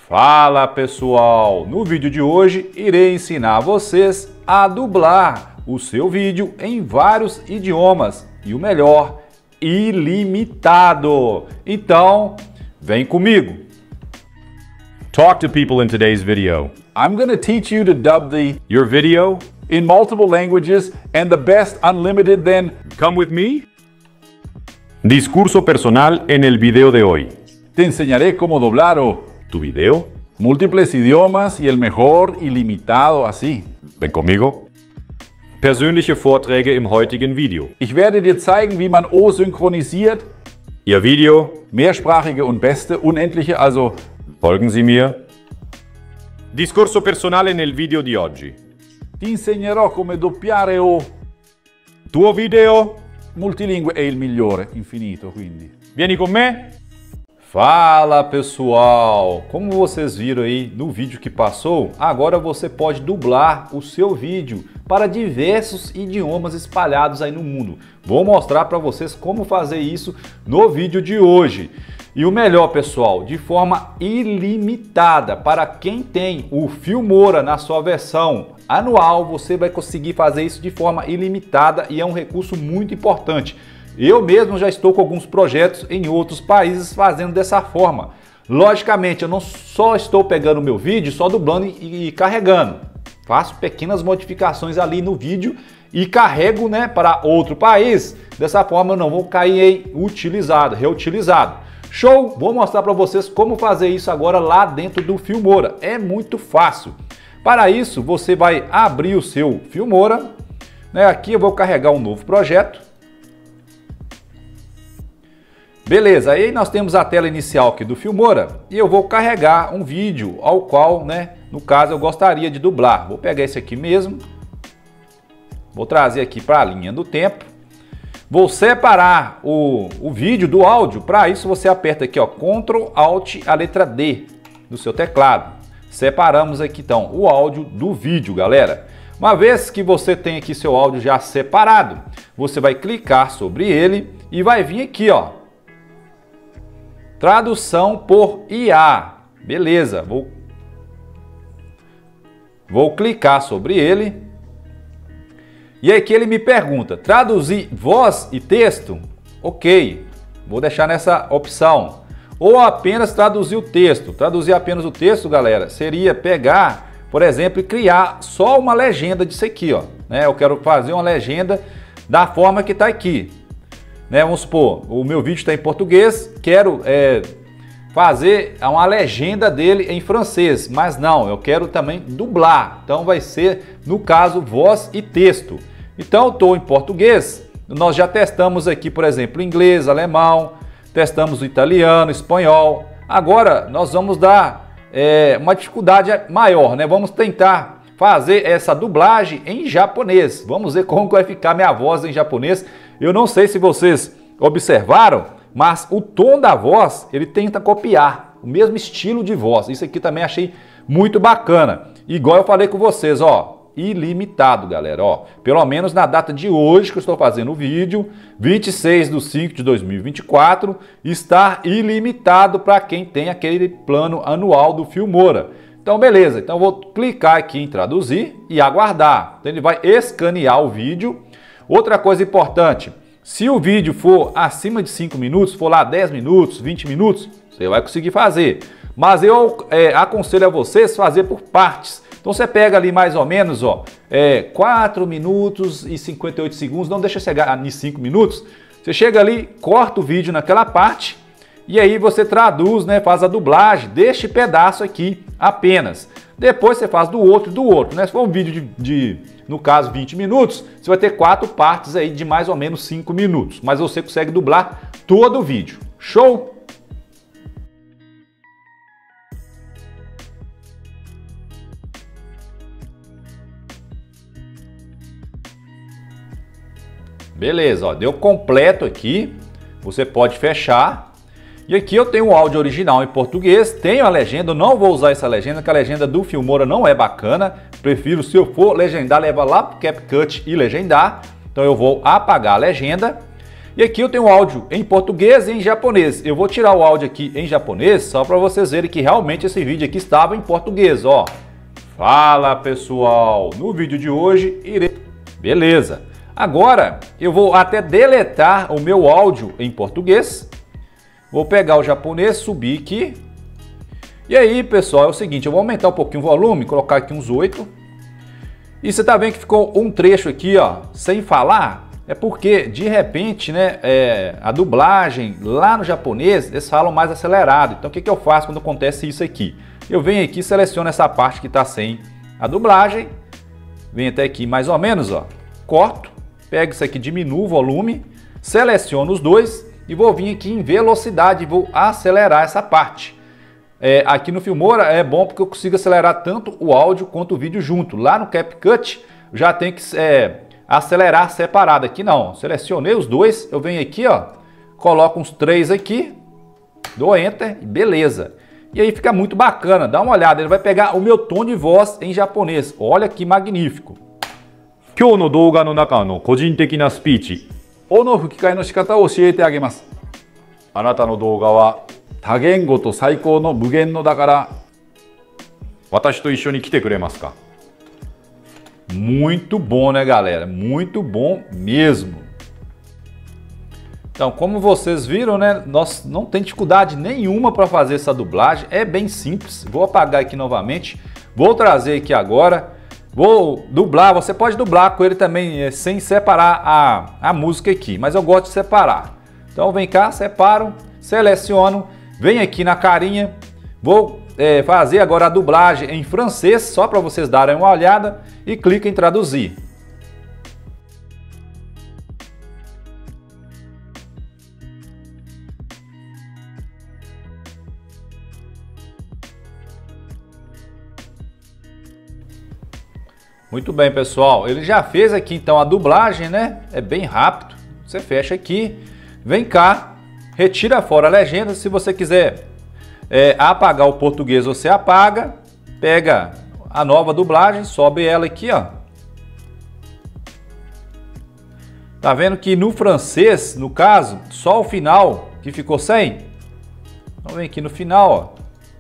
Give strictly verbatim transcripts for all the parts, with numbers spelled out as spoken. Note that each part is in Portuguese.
Fala pessoal, no vídeo de hoje irei ensinar vocês a dublar o seu vídeo em vários idiomas e o melhor, ilimitado. Então, vem comigo. Talk to people in today's video. I'm going to teach you to dub the Your video? in multiple languages and the best unlimited then. Come with me? Discurso personal en el video de hoy. Te enseñaré cómo doblar o ¿Tu video? múltiples idiomas y el mejor ilimitado así. Ven conmigo. Persönliche Vorträge im heutigen Video. Ich werde dir zeigen, wie man O synchronisiert, Ihr Video? mehrsprachige und beste, unendliche, also Folgen Sie mir. Discorso personale nel video di oggi. ti insegnerò come doppiare o Tuo video? multilingue è il migliore, infinito quindi. Vieni con me? Fala pessoal, como vocês viram aí no vídeo que passou, agora você pode dublar o seu vídeo para diversos idiomas espalhados aí no mundo. Vou mostrar para vocês como fazer isso no vídeo de hoje. E o melhor pessoal, de forma ilimitada, para quem tem o Filmora na sua versão anual, você vai conseguir fazer isso de forma ilimitada e é um recurso muito importante. Eu mesmo já estou com alguns projetos em outros países fazendo dessa forma. Logicamente, eu não só estou pegando o meu vídeo, só dublando e, e carregando. Faço pequenas modificações ali no vídeo e carrego, né, para outro país. Dessa forma eu não vou cair em utilizado, reutilizado. Show? Vou mostrar para vocês como fazer isso agora lá dentro do Filmora. É muito fácil. Para isso, você vai abrir o seu Filmora. Né? Aqui eu vou carregar um novo projeto. Beleza, aí nós temos a tela inicial aqui do Filmora e eu vou carregar um vídeo ao qual, né, no caso eu gostaria de dublar. Vou pegar esse aqui mesmo, vou trazer aqui para a linha do tempo, vou separar o, o vídeo do áudio. Para isso você aperta aqui, ó, control alt a letra D do seu teclado. Separamos aqui então o áudio do vídeo, galera. Uma vez que você tem aqui seu áudio já separado, você vai clicar sobre ele e vai vir aqui, ó, tradução por I A. Beleza, vou, vou clicar sobre ele. E aqui ele me pergunta, traduzir voz e texto? Ok, vou deixar nessa opção. Ou apenas traduzir o texto. Traduzir apenas o texto, galera, seria pegar, por exemplo, e criar só uma legenda disso aqui, ó. Né? Eu quero fazer uma legenda da forma que está aqui. Né, vamos supor, o meu vídeo está em português, quero é, fazer uma legenda dele em francês, mas não, eu quero também dublar, então vai ser, no caso, voz e texto. Então eu estou em português, nós já testamos aqui, por exemplo, inglês, alemão, testamos o italiano, espanhol. Agora nós vamos dar é, uma dificuldade maior, né? Vamos tentar fazer essa dublagem em japonês. Vamos ver como vai ficar minha voz em japonês. Eu não sei se vocês observaram, mas o tom da voz, ele tenta copiar o mesmo estilo de voz. Isso aqui também achei muito bacana. Igual eu falei com vocês, ó, ilimitado, galera, ó. Pelo menos na data de hoje que eu estou fazendo o vídeo, vinte e seis de cinco de dois mil e vinte e quatro, está ilimitado para quem tem aquele plano anual do Filmora. Então, beleza. Então, eu vou clicar aqui em traduzir e aguardar. Então, ele vai escanear o vídeo. Outra coisa importante, se o vídeo for acima de cinco minutos, for lá dez minutos, vinte minutos, você vai conseguir fazer. Mas eu é, aconselho a vocês fazer por partes. Então você pega ali mais ou menos, ó, é, quatro minutos e cinquenta e oito segundos, não deixa chegar em cinco minutos. Você chega ali, corta o vídeo naquela parte e aí você traduz, né, faz a dublagem deste pedaço aqui apenas. Depois você faz do outro e do outro, né? Se for um vídeo de, de, no caso, vinte minutos, você vai ter quatro partes aí de mais ou menos cinco minutos. Mas você consegue dublar todo o vídeo. Show? Beleza, ó, deu completo aqui. Você pode fechar. E aqui eu tenho o áudio original em português, tenho a legenda, eu não vou usar essa legenda, porque a legenda do Filmora não é bacana. Prefiro, se eu for legendar, levar lá para o CapCut e legendar. Então eu vou apagar a legenda. E aqui eu tenho o áudio em português e em japonês. Eu vou tirar o áudio aqui em japonês só para vocês verem que realmente esse vídeo aqui estava em português, ó. Fala pessoal, no vídeo de hoje irei... Beleza. Agora eu vou até deletar o meu áudio em português. Vou pegar o japonês, subir aqui. E aí pessoal, é o seguinte, eu vou aumentar um pouquinho o volume, colocar aqui uns oito. E você tá vendo que ficou um trecho aqui, ó, sem falar? É porque, de repente, né, é, a dublagem lá no japonês, eles falam mais acelerado. Então, o que, que eu faço quando acontece isso aqui? Eu venho aqui, seleciono essa parte que está sem a dublagem, venho até aqui mais ou menos, ó, corto, pego isso aqui, diminuo o volume, seleciono os dois e vou vir aqui em velocidade e vou acelerar essa parte. É, aqui no Filmora é bom porque eu consigo acelerar tanto o áudio quanto o vídeo junto. Lá no CapCut já tem que... É, acelerar separado. Aqui não, selecionei os dois, eu venho aqui, ó, coloco uns três aqui, dou Enter e beleza. E aí fica muito bacana, dá uma olhada, ele vai pegar o meu tom de voz em japonês, olha que magnífico. Kyou no douga no naka no kojin teki na speech. O no fukikai no shikata o oshiete agemasu. Anata no douga wa tagengo to saikou no mugen no dakara watashi to issho ni kite kuremasu ka? Muito bom, né, galera? Muito bom mesmo. Então, como vocês viram, né, nós não tem dificuldade nenhuma para fazer essa dublagem. É bem simples. Vou apagar aqui novamente. Vou trazer aqui agora. Vou dublar. Você pode dublar com ele também é, sem separar a, a música aqui. Mas eu gosto de separar. Então, vem cá, separo, seleciono. Venho aqui na carinha. Vou... É, fazer agora a dublagem em francês, só para vocês darem uma olhada, e clica em traduzir. Muito bem, pessoal, ele já fez aqui então a dublagem, né? É bem rápido. Você fecha aqui, vem cá, retira fora a legenda, se você quiser É, apagar o português, você apaga, pega a nova dublagem, sobe ela aqui, ó. Tá vendo que no francês, no caso, só o final que ficou sem? Então vem aqui no final, ó.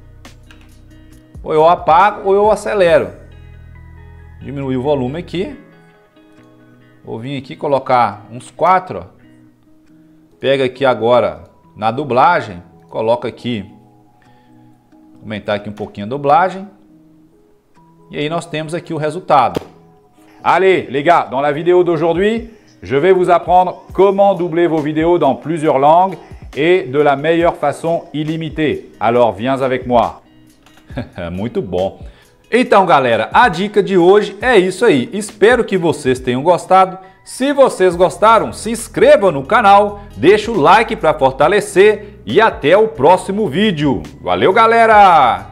Ou eu apago ou eu acelero. Diminuir o volume aqui. Vou vir aqui colocar uns quatro, ó. Pega aqui agora na dublagem, coloca aqui. Aumentar aqui um pouquinho a dublagem. E aí nós temos aqui o resultado. Allez les gars, dans la vidéo d'aujourd'hui, je vais vous apprendre comment doubler vos vidéos dans plusieurs langues et de la meilleure façon illimitée. Alors viens avec moi. Muito bom. Então galera, a dica de hoje é isso aí. Espero que vocês tenham gostado. Se vocês gostaram, se inscrevam no canal, deixa o like para fortalecer e até o próximo vídeo. Valeu, galera!